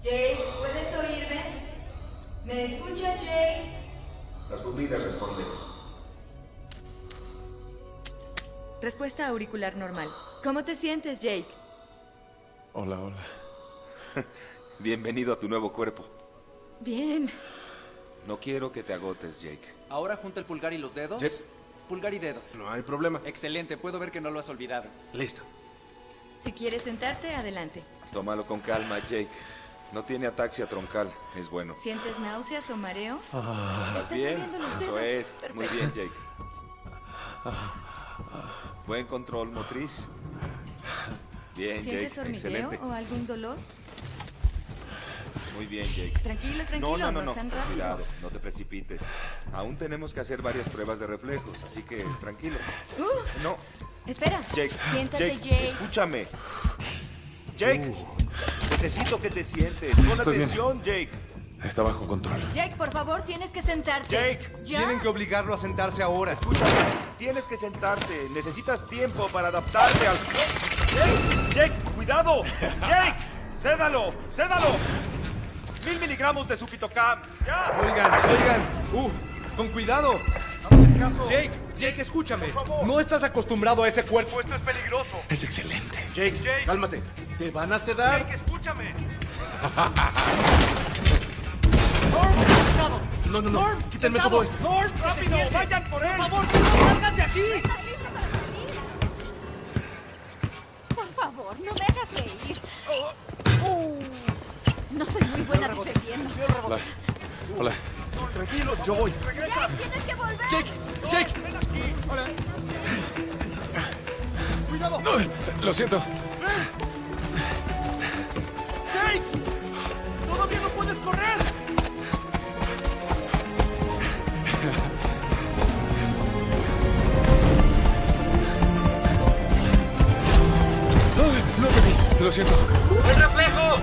Jake, ¿puedes oírme? ¿Me escuchas, Jake? Las bombillas responden. Respuesta auricular normal. ¿Cómo te sientes, Jake? Hola, hola. Bienvenido a tu nuevo cuerpo. Bien. No quiero que te agotes, Jake. Ahora junta el pulgar y los dedos. Sí. Pulgar y dedos. No hay problema. Excelente, puedo ver que no lo has olvidado. Listo. Si quieres sentarte, adelante. Tómalo con calma, Jake. No tiene ataxia troncal. Es bueno. ¿Sientes náuseas o mareo? ¿Estás bien? moviendo los Eso dedos. es. Perfecto. Muy bien, Jake. Buen control motriz. Bien, ¿Sientes Jake. hormigueo Excelente. o algún dolor? Muy bien, Jake. Tranquilo, tranquilo, No. tan rápido. Cuidado, no te precipites. Aún tenemos que hacer varias pruebas de reflejos, así que tranquilo. No, Espera. Jake. Siéntate, Jake, Jake. escúchame. Jake, necesito que te sientes. Pon Estoy bien. atención, Jake. Está bajo control. Jake, por favor, tienes que sentarte. Jake, ¿Ya? Tienen que obligarlo a sentarse ahora. Escúchame. Tienes que sentarte. Necesitas tiempo para adaptarte al... Jake, cuidado. Jake, cédalo. 1000 miligramos de Supitocam. ¡Ya! Oigan. Con cuidado. Jake, escúchame. No estás acostumbrado a ese cuerpo. Esto es peligroso. Es excelente. Jake, cálmate. ¿Te van a sedar? Jake, escúchame. No. Quítenme todo esto. ¡Rápido! ¡Vayan por él! Por favor, no me hagas reír. No soy muy buena defendiendo. Hola. Tranquilo, yo voy. ¡Ya tienes que volver! Jake. Cuidado. Lo siento. Jake. Todavía no puedes correr. No te vi. Lo siento. ¡El reflejo!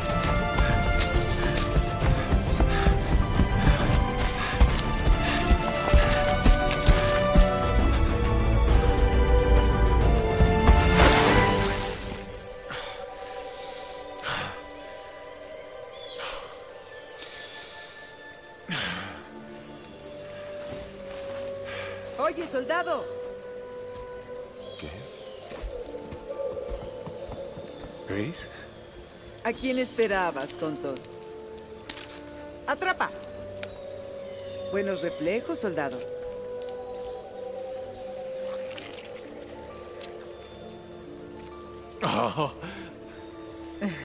Oye, soldado. ¿Qué? ¿Grace? ¿A quién esperabas, tonto? Atrapa. Buenos reflejos, soldado. Oh,